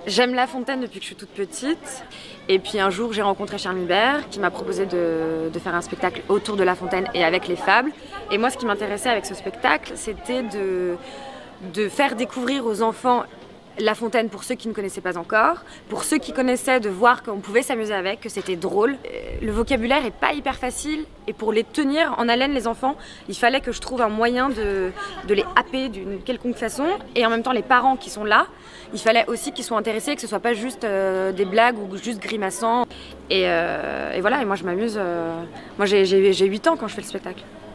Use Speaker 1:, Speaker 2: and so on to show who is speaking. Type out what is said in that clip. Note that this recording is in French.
Speaker 1: J'aime La Fontaine depuis que je suis toute petite. Et puis un jour, j'ai rencontré Charles Mibert qui m'a proposé de faire un spectacle autour de La Fontaine et avec les fables. Et moi, ce qui m'intéressait avec ce spectacle, c'était de faire découvrir aux enfants La Fontaine pour ceux qui ne connaissaient pas encore, pour ceux qui connaissaient, de voir qu'on pouvait s'amuser avec, que c'était drôle. Le vocabulaire est pas hyper facile et pour les tenir en haleine les enfants, il fallait que je trouve un moyen de les happer d'une quelconque façon. Et en même temps les parents qui sont là, il fallait aussi qu'ils soient intéressés, que ce soit pas juste des blagues ou juste grimaçants. Et voilà, et moi je m'amuse. Moi j'ai 8 ans quand je fais le spectacle.